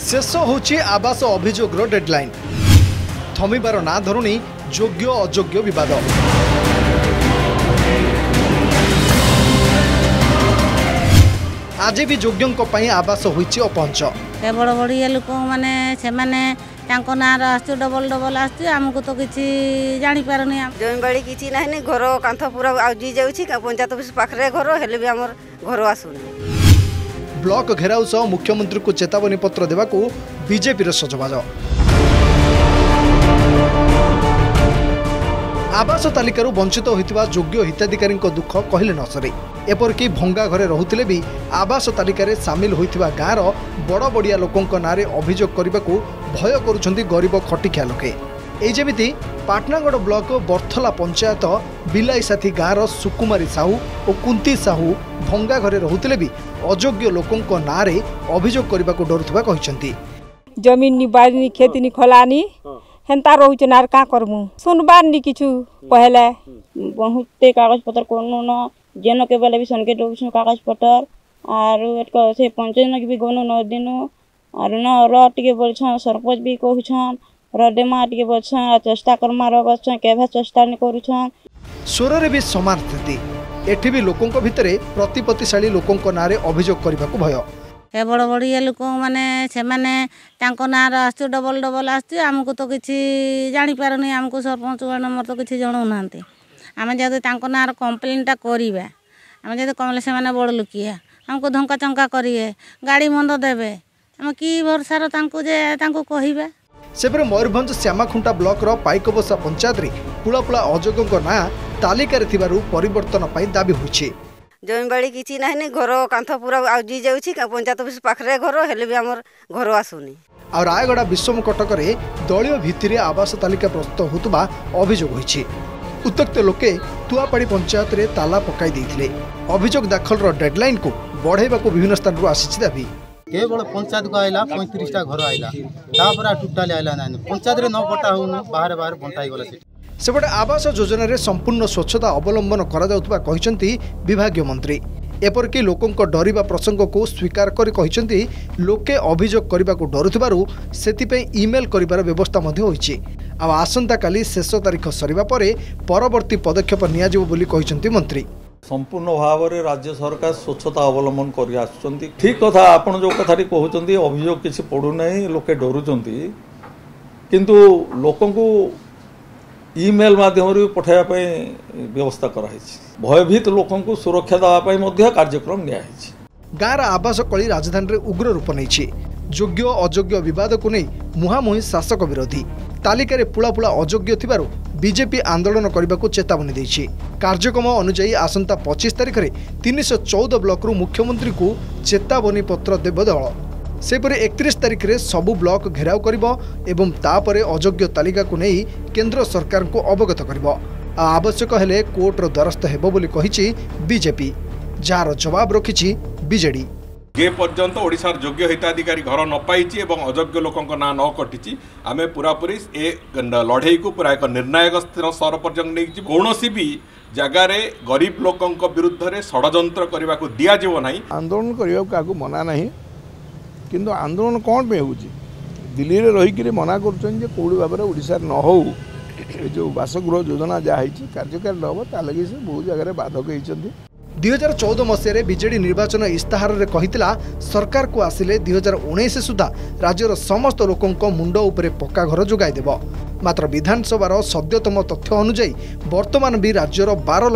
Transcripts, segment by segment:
शेष होची आवास अभियोगर डेडलाइन थमिबार ना धरुनी योग्य अयोग्य विवाद। आज भी योग्यों आवास होईची अपहंच बड़ बड़िया लोक मैंने ना आसु डबल डबल आसु आमको तो किसी जानी पारनी जमी बाड़ी किसी ना घर कांथ पूरा आउजी जाउछि पंचायत ऑफिस पाखरे घर हेले भी हमर घर आसुनी। ब्लॉक घेराव सह मुख्यमंत्री को चेतावनी पत्र देवाकू बीजेपी सजबाज। आवास तालिकार वंचित होता योग्य हिताधिकारी दुख कहले न सरे। एपरिक भंगा घरे रोते भी आवास तालिकार सामिल होता गाँवर बड़ बड़िया लोकों नारे अभियोग करने को भय करुछंती गरीब खटिखिया लोके। एजेमिति पाटनागढ़ ब्लॉक बर्थला पंचायत बिलाई साथी गाँवर सुकुमारी साहू और कुंती साहू भंगा घरे रोते भी अयोग्य लोकों नारे अभियोग करने को डरुवा कहते। जमीन बाड़ी खेती खलानी हेन्ता रोचे नार का करमु सुनबार नी किछु पहले बहुते कागज पत्र कोनो न जेनो के बेले भी सनके डोछु कागज पत्र आर एटको से पंचायत भी गोनो न दिनो आर न र टिके बोलछन सरपंच भी कहछन रडे मा टिके बोलछन चेष्टा करमा रगछन केभे चेष्टा न करूछन। सोर रे भी समान स्थिति एठी भी लोकों भितरे प्रतिपत्तिशाली लोकों नारे अभियोग करने को भय। बड़ बड़िया लोक मैंने ना आसु डबल डबल आसु आमको तो किसी जानी पारनी आमको सरपंच मोर तो किसी जनाऊ ना आम जब ना कम्प्लेनटा करिबा आम जब कमले से बड़ लुकिया आमको धंका चंका करिए गाड़ी मंद देवे आम कि भरसार कहबा। सेपरे मयूरभंज श्यामाखुंटा ब्लॉक पाइकबसा पंचायत रे पुला पुला अयोग्यों ना तालिकार परिवर्तन दाबी होइछे। जमी बाड़ी किसी ना घर कांथ पूरा आउजी जाउछि पंचायत ऑफिस पाखरे घर हेले भी हमर घर आसुनी। आ रायगड़ा विश्वम कटक दलीय भित्ति आवास तालिका प्रस्तुत होता अभियोग होइछि। उत्त्यक्त लोके तुआपाड़ी पंचायत रे ताला पकाई देइथिले। अभियोग दाखल डेडलाइन को बढ़ाइबा को विभिन्न स्थान आसी दाबी। केवल पंचायत को आइला 35टा घर आइला तापर टोटाली आइला ना पंचायत रे न बटा होनु बाहर बाहर बंटाई गला। सेपटे आवास योजना रे संपूर्ण स्वच्छता अवलंबन करा जाउतबा कहिसंती विभागीय मंत्री। एपरिक लोकों डरिबा प्रसंग को स्वीकार करी कहिसंती लोके अभियोग करबा को डरुथिबारु सेतिपे ईमेल करिबार व्यवस्था मध्ये होइछि। आ आसंता काली शेष तारीख सरिबा परे परवर्ती पदक्षेप निया जिवो बोली कहिसंती मंत्री। संपूर्ण भाव में राज्य सरकार स्वच्छता अवलंबन कर आसुचंती। ठीक कथा आपण जो कथाटी कहउचंती अभियोग किछि पडु नै लोके डरुचंती किंतु लोकों को ईमेल माध्यम पठाइबा व्यवस्था कराई। भयभीत लोकों को सुरक्षा देवाई कार्यक्रम निया। गाँवर आवास कली राजधानी में उग्र रूप नहीं। योग्य अयोग्य विवाद को नहीं मुहांमुही शासक विरोधी तालिकार पुला पुला अयोग्य थिबारु बीजेपी आंदोलन करने को चेतावनी देछि। कार्यक्रम अनुसार आसंता 25 तारिख में 314 ब्लॉक रु मुख्यमंत्री को चेतावनी पत्र देव दल। सेपरि 31 तारिख में सबु ब्लॉक घेराव करिबो एवं तापरे अयोग्य तालिका को नहीं केंद्र सरकार को अवगत करिबो। आवश्यक हेले कोर्टर द्वारस्थ हेबो बोली कहिछि बीजेपी। जार जवाब रखिछि बीजेडी। जे पर्यंत ओडिशार योग्य हिताधिकारी घर न पाइछि एवं अयोग्य लोकंक ना न कटिछि आमे पूरापूरी ए लड़ाई को पूरा एक निर्णायक स्तर पर्यंत नहीं कौनसी भी जगार गरीब लोकंक विरुद्ध रे षड्यंत्र करने को दिया जीव नहीं। आंदोलन करने को मना नहीं किंतु आंदोलन कौन पे हो दिल्ली में रहीकि मना कर कौड़ी भाव में ओडिशा न हो जो बासगृह योजना जहाँ कार्यकारी न हो ता लगी से बहुत जगह बाधक होती। 2014 मसीह बीजेडी निर्वाचन इस्ताहार रे कहितला सरकार को आसिले 2019 सुधा राज्यर समस्त लोकों मुंड उपरे पक्का घर जोगाई देव। मात्र विधानसभार सद्यतम तथ्य अनुजाई वर्तमान भी राज्यर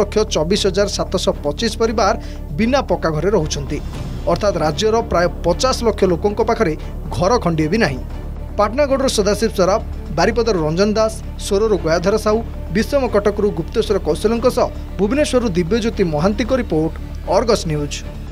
12,24,725 परिवार बिना पक्का घरे रहउछंती। अर्थात राज्यर प्राय 50 लाख लोकों पाखरे घर खंडिए भी नहीं। पाटनागढ़ सदाशिव सराफ, बारिपदार रंजन दास, सोररू गयाधर साहू, विश्वम कटकरू गुप्तेश्वर कौशल भुवनेश्वर दिव्यज्योति महांती को रिपोर्ट, अर्गस न्यूज।